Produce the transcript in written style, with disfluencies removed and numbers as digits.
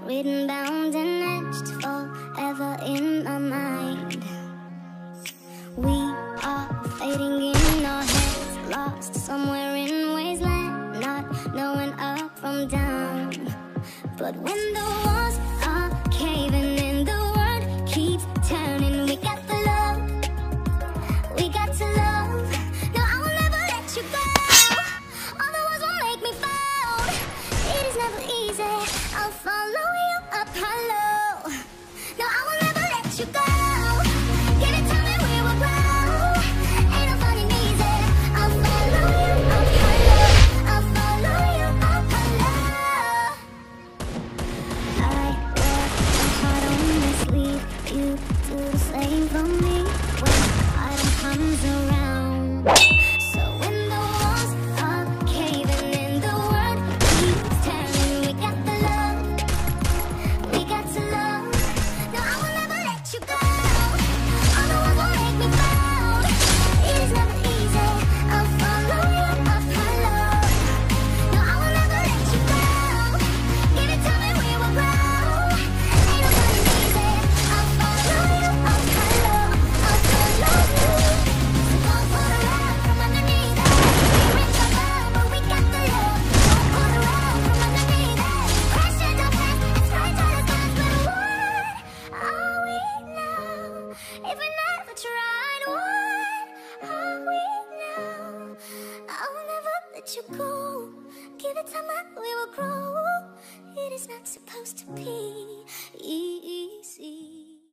written, bound, and etched forever in my mind. We are fading in our heads, lost somewhere in wasteland, not knowing up from down. But when the walls